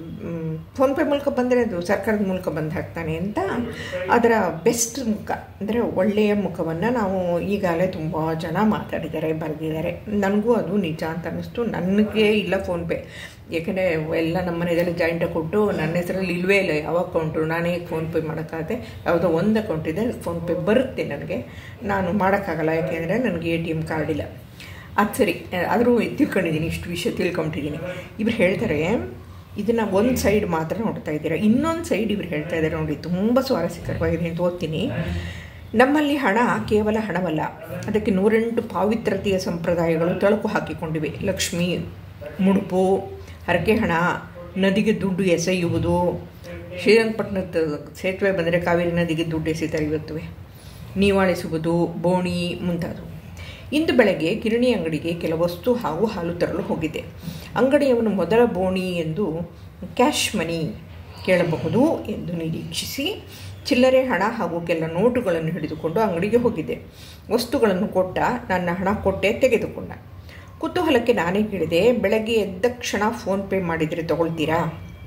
ಫೋನ್ಪೇ ಮೂಲಕ ಬಂದರೆ ಅದು ಸರ್ಕಾರದ ಮೂಲಕ ಬಂದು ಹಾಕ್ತಾನೆ ಅಂತ ಅದರ ಬೆಸ್ಟ್ ಮುಖ, ಅಂದರೆ ಒಳ್ಳೆಯ ಮುಖವನ್ನು ನಾವು ಈಗಾಗಲೇ ತುಂಬ ಜನ ಮಾತಾಡಿದ್ದಾರೆ, ಬರೆದಿದ್ದಾರೆ. ನನಗೂ ಅದು ನಿಜ ಅಂತ ಅನ್ನಿಸ್ತು. ನನಗೆ ಇಲ್ಲ ಫೋನ್ಪೇ, ಏಕೆಂದರೆ ಎಲ್ಲ ನಮ್ಮ ಮನೆಯಲ್ಲಿ ಜಾಯಿಂಟ್ ಅಕೌಂಟು, ನನ್ನ ಹೆಸರಲ್ಲಿ ಇಲ್ಲವೇ ಇಲ್ಲ ಯಾವ ಅಕೌಂಟು. ನಾನೇ ಫೋನ್ಪೇ ಮಾಡೋಕ್ಕಾಗತ್ತೆ. ಯಾವುದೋ ಒಂದು ಅಕೌಂಟ್ ಇದೆ, ಫೋನ್ಪೇ ಬರುತ್ತೆ ನನಗೆ, ನಾನು ಮಾಡೋಕ್ಕಾಗಲ್ಲ ಯಾಕೆಂದರೆ ನನಗೆ ಎ ಟಿ ಎಮ್ ಕಾರ್ಡ್ ಇಲ್ಲ. ಅದು ಸರಿ, ಆದರೂ ತಿಳ್ಕೊಂಡಿದ್ದೀನಿ, ಇಷ್ಟು ವಿಷಯ ತಿಳ್ಕೊಂಡಿದ್ದೀನಿ. ಇವ್ರು ಹೇಳ್ತಾರೆ, ಇದನ್ನು ಒಂದು ಸೈಡ್ ಮಾತ್ರ ನೋಡ್ತಾ ಇದ್ದೀರಾ, ಇನ್ನೊಂದು ಸೈಡ್ ಇವ್ರು ಹೇಳ್ತಾ ಇದ್ದಾರೆ ನೋಡಿ, ತುಂಬ ಸ್ವಾರಸ್ಯಕರವಾಗಿದೆ ಅಂತ ಓದ್ತೀನಿ. ನಮ್ಮಲ್ಲಿ ಹಣ ಕೇವಲ ಹಣವಲ್ಲ, ಅದಕ್ಕೆ ನೂರೆಂಟು ಪಾವಿತ್ರತೆಯ ಸಂಪ್ರದಾಯಗಳು ತಳುಕು ಹಾಕಿಕೊಂಡಿವೆ. ಲಕ್ಷ್ಮಿ, ಮುಡುಪು, ಹರಕೆ ಹಣ, ನದಿಗೆ ದುಡ್ಡು ಎಸೆಯುವುದು. ಶ್ರೀರಂಗಪಟ್ಟಣದ ಸೇತುವೆ ಬಂದರೆ ಕಾವೇರಿ ನದಿಗೆ ದುಡ್ಡು ಎಸೆತಾರೆ ಇವತ್ತುವೆ. ನೀವಾಳಿಸುವುದು, ಬೋಣಿ ಮುಂತಾದವು. ಇಂದು ಬೆಳಗ್ಗೆ ಕಿರಣಿ ಅಂಗಡಿಗೆ ಕೆಲ ವಸ್ತು ಹಾಗೂ ಹಾಲು ತರಲು ಹೋಗಿದೆ. ಅಂಗಡಿಯವನು ಮೊದಲ ಬೋಣಿ ಎಂದು ಕ್ಯಾಶ್ ಮನಿ ಕೇಳಬಹುದು ಎಂದು ನಿರೀಕ್ಷಿಸಿ ಚಿಲ್ಲರೆ ಹಣ ಹಾಗೂ ಕೆಲ ನೋಟುಗಳನ್ನು ಹಿಡಿದುಕೊಂಡು ಅಂಗಡಿಗೆ ಹೋಗಿದೆ. ವಸ್ತುಗಳನ್ನು ಕೊಟ್ಟ, ನನ್ನ ಹಣ ಕೊಟ್ಟೆ ತೆಗೆದುಕೊಂಡ. ಕುತೂಹಲಕ್ಕೆ ನಾನೇ ಕೇಳಿದೆ, ಬೆಳಗ್ಗೆ ಎದ್ದ ಕ್ಷಣ ಫೋನ್ಪೇ ಮಾಡಿದರೆ ತಗೊಳ್ತೀರಾ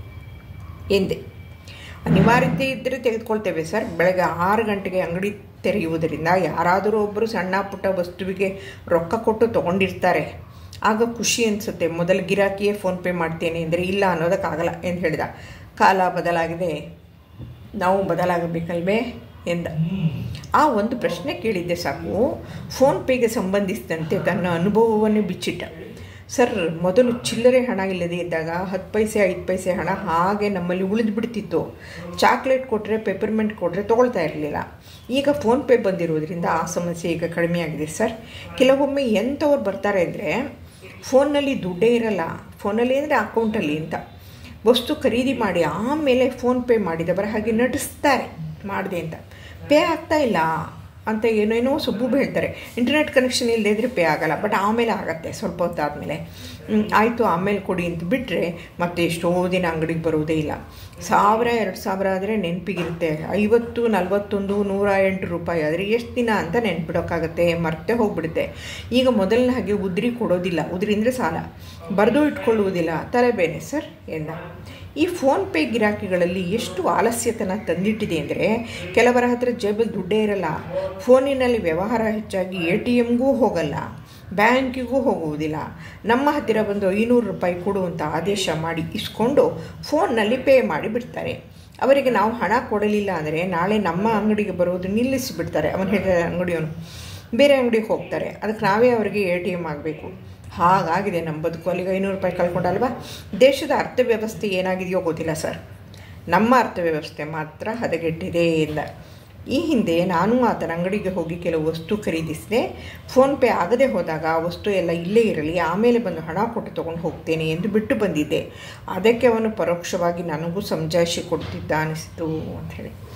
ಎಂದೆ. ಅನಿವಾರ್ಯತೆ ಇದ್ದರೆ ತೆಗೆದುಕೊಳ್ತೇವೆ ಸರ್. ಬೆಳಗ್ಗೆ ಆರು ಗಂಟೆಗೆ ಅಂಗಡಿ ತೆರೆಯುವುದರಿಂದ ಯಾರಾದರೂ ಒಬ್ಬರು ಸಣ್ಣ ಪುಟ್ಟ ವಸ್ತುವಿಗೆ ರೊಕ್ಕ ಕೊಟ್ಟು ತೊಗೊಂಡಿರ್ತಾರೆ, ಆಗ ಖುಷಿ ಅನಿಸುತ್ತೆ. ಮೊದಲು ಗಿರಾಕಿಯೇ ಫೋನ್ಪೇ ಮಾಡ್ತೇನೆ ಎಂದರೆ ಇಲ್ಲ ಅನ್ನೋದಕ್ಕಾಗಲ್ಲ ಎಂದು ಹೇಳಿದ. ಕಾಲ ಬದಲಾಗಿದೆ, ನಾವು ಬದಲಾಗಬೇಕಲ್ವೇ ಎಂದ. ಆ ಒಂದು ಪ್ರಶ್ನೆ ಕೇಳಿದ್ದೆ ಸಾಕು, ಫೋನ್ಪೇಗೆ ಸಂಬಂಧಿಸಿದಂತೆ ತನ್ನ ಅನುಭವವನ್ನು ಬಿಚ್ಚಿಟ್ಟ. ಸರ್, ಮೊದಲು ಚಿಲ್ಲರೆ ಹಣ ಇಲ್ಲದೆ ಇದ್ದಾಗ ಹತ್ತು ಪೈಸೆ ಐದು ಪೈಸೆ ಹಣ ಹಾಗೆ ನಮ್ಮಲ್ಲಿ ಉಳಿದು ಬಿಡ್ತಿತ್ತು. ಚಾಕ್ಲೇಟ್ ಕೊಟ್ಟರೆ, ಪೆಪರ್ಮೆಂಟ್ ಕೊಟ್ಟರೆ ತೊಗೊಳ್ತಾ ಇರಲಿಲ್ಲ. ಈಗ ಫೋನ್ಪೇ ಬಂದಿರೋದ್ರಿಂದ ಆ ಸಮಸ್ಯೆ ಈಗ ಕಡಿಮೆಯಾಗಿದೆ ಸರ್. ಕೆಲವೊಮ್ಮೆ ಎಂಥವ್ರು ಬರ್ತಾರೆ ಅಂದರೆ, ಫೋನ್ನಲ್ಲಿ ದುಡ್ಡೇ ಇರಲ್ಲ, ಫೋನಲ್ಲಿ ಅಂದರೆ ಅಕೌಂಟಲ್ಲಿ ಅಂತ ವಸ್ತು ಖರೀದಿ ಮಾಡಿ ಆಮೇಲೆ ಫೋನ್ಪೇ ಮಾಡಿದವರ ಹಾಗೆ ನಟಿಸ್ತಾರೆ ಮಾಡಿದೆ ಅಂತ. ಪೇ ಆಗ್ತಾ ಇಲ್ಲ ಅಂತ ಏನೇನೋ ಸುಬ್ಬು ಹೇಳ್ತಾರೆ. ಇಂಟರ್ನೆಟ್ ಕನೆಕ್ಷನ್ ಇಲ್ಲದೆ ಇದ್ದರೆ ಪೇ ಆಗೋಲ್ಲ, ಬಟ್ ಆಮೇಲೆ ಆಗುತ್ತೆ ಸ್ವಲ್ಪ ಹೊತ್ತಾದಮೇಲೆ. ಆಯಿತು ಆಮೇಲೆ ಕೊಡಿ ಅಂತ ಬಿಟ್ಟರೆ ಮತ್ತೆ ಎಷ್ಟೋ ದಿನ ಅಂಗಡಿಗೆ ಬರೋದೇ ಇಲ್ಲ. ಸಾವಿರ ಎರಡು ಸಾವಿರ ಆದರೆ ನೆನಪಿಗಿರುತ್ತೆ, ಐವತ್ತು ನಲ್ವತ್ತೊಂದು ನೂರ ಎಂಟು ರೂಪಾಯಿ ಆದರೆ ಎಷ್ಟು ದಿನ ಅಂತ ನೆನ್ಪಿಡೋಕ್ಕಾಗತ್ತೆ, ಮರ್ತೇ ಹೋಗ್ಬಿಡುತ್ತೆ. ಈಗ ಮೊದಲನೇ ಹಾಗೆ ಉದ್ರಿ ಕೊಡೋದಿಲ್ಲ, ಉದ್ರಿ ಅಂದರೆ ಸಾಲ, ಬರೆದು ಇಟ್ಕೊಳ್ಳುವುದಿಲ್ಲ, ತಲೆಬೇನೆ ಸರ್ ಎಂದ. ಈ ಫೋನ್ಪೇ ಗಿರಾಕಿಗಳಲ್ಲಿ ಎಷ್ಟು ಆಲಸ್ಯತನ ತಂದಿಟ್ಟಿದೆ ಅಂದರೆ, ಕೆಲವರ ಹತ್ರ ಜೇಬಲ್ಲಿ ದುಡ್ಡೇ ಇರಲ್ಲ, ಫೋನಿನಲ್ಲಿ ವ್ಯವಹಾರ ಹೆಚ್ಚಾಗಿ ಎ ಟಿ ಎಮ್ಗೂ ಹೋಗಲ್ಲ, ಬ್ಯಾಂಕಿಗೂ ಹೋಗುವುದಿಲ್ಲ. ನಮ್ಮ ಹತ್ತಿರ ಬಂದು ಐನೂರು ರೂಪಾಯಿ ಕೊಡುವಂಥ ಆದೇಶ ಮಾಡಿ ಇಸ್ಕೊಂಡು ಫೋನ್ನಲ್ಲಿ ಪೇ ಮಾಡಿ ಬಿಡ್ತಾರೆ. ಅವರಿಗೆ ನಾವು ಹಣ ಕೊಡಲಿಲ್ಲ ಅಂದರೆ ನಾಳೆ ನಮ್ಮ ಅಂಗಡಿಗೆ ಬರೋದು ನಿಲ್ಲಿಸಿಬಿಡ್ತಾರೆ. ಅವನು ಹೇಳಿದ ಅಂಗಡಿಯವನು ಬೇರೆ ಅಂಗಡಿಗೆ ಹೋಗ್ತಾರೆ, ಅದಕ್ಕೆ ನಾವೇ ಅವರಿಗೆ ಎ ಟಿ ಎಮ್ ಆಗಬೇಕು. ಹಾಗಾಗಿದೆ ನಮ್ಮ ಬದುಕು. ಅಲ್ಲಿಗೆ ಐನೂರು ರೂಪಾಯಿ ಕಳ್ಕೊಂಡಲ್ವಾ. ದೇಶದ ಅರ್ಥವ್ಯವಸ್ಥೆ ಏನಾಗಿದೆಯೋ ಗೊತ್ತಿಲ್ಲ ಸರ್, ನಮ್ಮ ಅರ್ಥವ್ಯವಸ್ಥೆ ಮಾತ್ರ ಹದಗೆಟ್ಟಿದೆ ಎಂದ. ಈ ಹಿಂದೆ ನಾನು ಆತನ ಅಂಗಡಿಗೆ ಹೋಗಿ ಕೆಲವು ವಸ್ತು ಖರೀದಿಸಿದೆ. ಫೋನ್ಪೇ ಆಗದೆ ಹೋದಾಗ ಆ ವಸ್ತು ಎಲ್ಲ ಇಲ್ಲೇ ಇರಲಿ, ಆಮೇಲೆ ಬಂದು ಹಣ ಕೊಟ್ಟು ತೊಗೊಂಡು ಹೋಗ್ತೇನೆ ಎಂದು ಬಿಟ್ಟು ಬಂದಿದ್ದೆ. ಅದಕ್ಕೆ ಅವನು ಪರೋಕ್ಷವಾಗಿ ನನಗೂ ಸಮಜಾಯಿಷಿ ಕೊಡ್ತಿದ್ದ ಅನಿಸಿತು ಅಂಥೇಳಿ.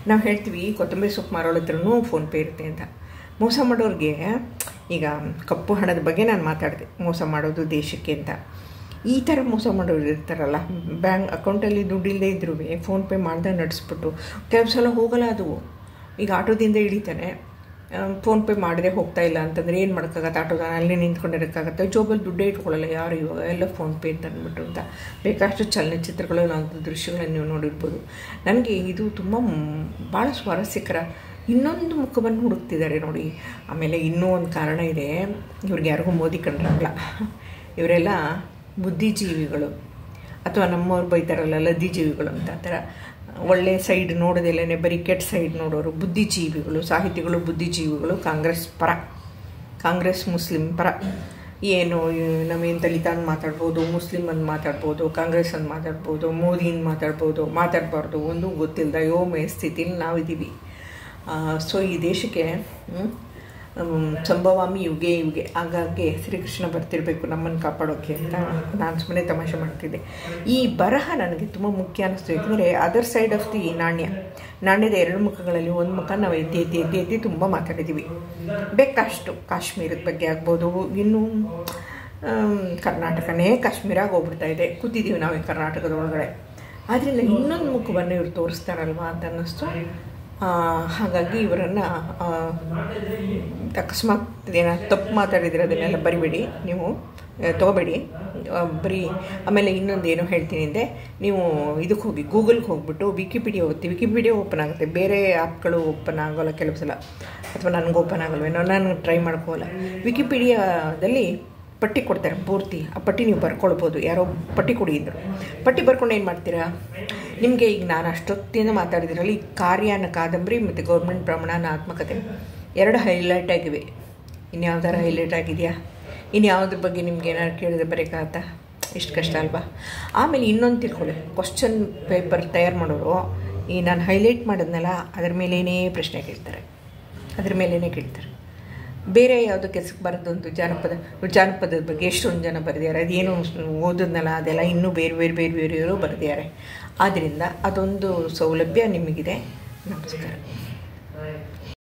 ನಾವು ಹೇಳ್ತೀವಿ ಕೊತ್ತಂಬರಿ ಸೊಪ್ಪು ಮಾರೋಳ ಹತ್ರನೂ ಫೋನ್ಪೇ ಇರುತ್ತೆ ಅಂತ. ಮೋಸ ಮಾಡೋರಿಗೆ ಈಗ ಕಪ್ಪು ಹಣದ ಬಗ್ಗೆ ನಾನು ಮಾತಾಡಿದೆ, ಮೋಸ ಮಾಡೋದು ದೇಶಕ್ಕೆ ಅಂತ. ಈ ಥರ ಮೋಸ ಮಾಡೋರು ಇರ್ತಾರಲ್ಲ, ಬ್ಯಾಂಕ್ ಅಕೌಂಟಲ್ಲಿ ದುಡ್ಡು ಇಲ್ಲದೆ ಇದ್ರೂ ಫೋನ್ಪೇ ಮಾಡ್ದೆ ನಡೆಸ್ಬಿಟ್ಟು ಕೆಲವು ಸಲ ಹೋಗಲ್ಲ ಅದು. ಈಗ ಆಟೋದಿಂದ ಇಳಿತಾನೆ, ಫೋನ್ಪೇ ಮಾಡದೆ ಹೋಗ್ತಾ ಇಲ್ಲ ಅಂತಂದರೆ ಏನು ಮಾಡೋಕ್ಕಾಗತ್ತೆ, ಆಟೋದ ಅಲ್ಲಿ ನಿಂತ್ಕೊಂಡಿರೋಕ್ಕಾಗತ್ತೆ, ಜೋಬಲ್ಲಿ ದುಡ್ಡೇ ಇಟ್ಕೊಳ್ಳಲ್ಲ ಯಾರು ಇವಾಗ, ಎಲ್ಲ ಫೋನ್ಪೇ ಅಂತ ಅಂದ್ಬಿಟ್ಟು ಅಂತ. ಬೇಕಾದಷ್ಟು ಚಲನಚಿತ್ರಗಳು ನಾವು ದೃಶ್ಯಗಳನ್ನು ನೀವು ನೋಡಿರ್ಬೋದು. ನನಗೆ ಇದು ತುಂಬ ಭಾಳ ಸ್ವಾರಸ್ಯಕರ. ಇನ್ನೊಂದು ಮುಖವನ್ನು ಹುಡುಕ್ತಿದ್ದಾರೆ ನೋಡಿ. ಆಮೇಲೆ ಇನ್ನೂ ಒಂದು ಕಾರಣ ಇದೆ, ಇವ್ರಿಗೆ ಯಾರಿಗೂ ಮೋದಿ ಕಂಡ್ರಾಗಲ್ಲ. ಇವರೆಲ್ಲ ಬುದ್ಧಿಜೀವಿಗಳು, ಅಥವಾ ನಮ್ಮವ್ರು ಬೈತಾರಲ್ಲ ಲದ್ದಿಜೀವಿಗಳು ಅಂತ. ಆ ಥರ ಒಳ್ಳೆ ಸೈಡ್ ನೋಡೋದಿಲ್ಲೇ ಬರೀ ಕೆಟ್ಟ ಸೈಡ್ ನೋಡೋರು ಬುದ್ಧಿಜೀವಿಗಳು, ಸಾಹಿತಿಗಳು ಬುದ್ಧಿಜೀವಿಗಳು. ಕಾಂಗ್ರೆಸ್ ಪರ, ಕಾಂಗ್ರೆಸ್ ಮುಸ್ಲಿಂ ಪರ. ಏನು ನಾವೇನು ದಲಿತಾನ್ ಮಾತಾಡ್ಬೋದು, ಮುಸ್ಲಿಮ್ ಅಂತ ಮಾತಾಡ್ಬೋದು, ಕಾಂಗ್ರೆಸ್ ಅಂತ ಮಾತಾಡ್ಬೋದು, ಮೋದಿನ ಮಾತಾಡ್ಬೋದು, ಮಾತಾಡಬಾರ್ದು, ಒಂದು ಗೊತ್ತಿಲ್ಲದ ಯೋಮಯ ಸ್ಥಿತಿಲಿ ನಾವಿದ್ದೀವಿ. ಸೊ ಈ ದೇಶಕ್ಕೆ ಸಂಭವಾಮಿ ಯುಗೆ ಯುಗೆ ಆಗಾಗ್ಗೆ ಶ್ರೀಕೃಷ್ಣ ಬರ್ತಿರಬೇಕು ನಮ್ಮನ್ನು ಕಾಪಾಡೋಕ್ಕೆ ಅಂತ ನಾನು ಸುಮ್ಮನೆ ತಮಾಷೆ ಮಾಡ್ತಿದ್ದೆ. ಈ ಬರಹ ನನಗೆ ತುಂಬ ಮುಖ್ಯ ಅನ್ನಿಸ್ತು. ಯಾಕೆಂದರೆ ಅದರ್ ಸೈಡ್ ಆಫ್ ದಿ ನಾಣ್ಯ, ನಾಣ್ಯದ ಎರಡು ಮುಖಗಳಲ್ಲಿ ಒಂದು ಮುಖ ನಾವು ಎದ್ದಿ ಎದ್ದಿ ಎದ್ದಿ ಎದ್ದಿ ತುಂಬ ಮಾತಾಡಿದ್ದೀವಿ. ಬೇಕಷ್ಟು ಕಾಶ್ಮೀರದ ಬಗ್ಗೆ ಆಗ್ಬೋದು, ಇನ್ನು ಕರ್ನಾಟಕನೇ ಕಾಶ್ಮೀರ ಆಗೋಗ್ಬಿಡ್ತಾ ಇದೆ, ಕೂತಿದ್ದೀವಿ ನಾವು ಈ ಕರ್ನಾಟಕದ ಒಳಗಡೆ. ಆದ್ದರಿಂದ ಇನ್ನೊಂದು ಮುಖವನ್ನು ಇವ್ರು ತೋರಿಸ್ತಾರಲ್ವ ಅಂತ ಅನ್ನಿಸ್ತು. ಹಾಗಾಗಿ ಇವರನ್ನು ಅಕಸ್ಮಾತ್ ಏನಾದ್ರು ತಪ್ಪು ಮಾತಾಡಿದರೆ ಅದನ್ನೆಲ್ಲ ಬರಿಬೇಡಿ, ನೀವು ತೊಗೋಬೇಡಿ ಬರೀ. ಆಮೇಲೆ ಇನ್ನೊಂದು ಏನೋ ಹೇಳ್ತೀನಿ ಅಂದೆ, ನೀವು ಇದಕ್ಕೆ ಹೋಗಿ ಗೂಗಲ್ಗೆ ಹೋಗ್ಬಿಟ್ಟು ವಿಕಿಪೀಡಿಯಾ ಓದ್ತೀವಿ, ವಿಕಿಪೀಡಿಯಾ ಓಪನ್ ಆಗುತ್ತೆ, ಬೇರೆ ಆ್ಯಪ್ಗಳು ಓಪನ್ ಆಗೋಲ್ಲ ಕೆಲವು ಸಲ, ಅಥವಾ ನನಗೆ ಓಪನ್ ಆಗೋಲ್ವೇನೋ, ನಾನು ಟ್ರೈ ಮಾಡ್ಕೋಲ್ಲ. ವಿಕಿಪೀಡಿಯಾದಲ್ಲಿ ಪಟ್ಟಿ ಕೊಡ್ತಾರೆ ಪೂರ್ತಿ, ಆ ಪಟ್ಟಿ ನೀವು ಬರ್ಕೊಳ್ಬೋದು. ಯಾರೋ ಪಟ್ಟಿ ಕೊಡಿ ಅಂದರು, ಪಟ್ಟಿ ಬರ್ಕೊಂಡು ಏನು ಮಾಡ್ತೀರಾ, ನಿಮಗೆ ಈಗ ನಾನು ಅಷ್ಟೊತ್ತಿಂದ ಮಾತಾಡಿದ್ರಲ್ಲಿ ಈ ಕಾರ್ಯ ಅನ್ನೋ ಕಾದಂಬರಿ ಮತ್ತು ಗೌರ್ಮೆಂಟ್ ಪ್ರಮಾಣನ ಆತ್ಮಕಥೆ ಎರಡು ಹೈಲೈಟ್ ಆಗಿವೆ. ಇನ್ಯಾವ್ದಾರು ಹೈಲೈಟ್ ಆಗಿದೆಯಾ? ಇನ್ನು ಯಾವುದ್ರ ಬಗ್ಗೆ ನಿಮ್ಗೆ ಏನಾದ್ರು ಕೇಳಿದ್ರೆ ಬರೋಕ್ಕಾಗತ್ತಾ? ಇಷ್ಟು ಕಷ್ಟ ಅಲ್ವಾ? ಆಮೇಲೆ ಇನ್ನೊಂದು ತಿಳ್ಕೊಳ್ಳಿ, ಕ್ವಶನ್ ಪೇಪರ್ ತಯಾರು ಮಾಡೋರು ಈ ನಾನು ಹೈಲೈಟ್ ಮಾಡಿದ್ನಲ್ಲ ಅದ್ರ ಮೇಲೇ ಪ್ರಶ್ನೆ ಕೇಳ್ತಾರೆ, ಅದ್ರ ಮೇಲೇ ಕೇಳ್ತಾರೆ. ಬೇರೆ ಯಾವುದೋ ಕೆಲಸಕ್ಕೆ ಬರೋದೊಂದು ಜಾನಪದ, ಜಾನಪದದ ಬಗ್ಗೆ ಎಷ್ಟೊಂದು ಜನ ಬರೆದಿದ್ದಾರೆ, ಅದೇನು ಓದೋದ್ನಲ್ಲ ಅದೆಲ್ಲ ಇನ್ನೂ ಬೇರೆ ಬೇರೆ ಬೇರೆ ಬೇರೆಯವರು ಬರೆದಿದ್ದಾರೆ. ಆದ್ದರಿಂದ ಅದೊಂದು ಸೌಲಭ್ಯ ನಿಮಗಿದೆ. ನಮಸ್ಕಾರ.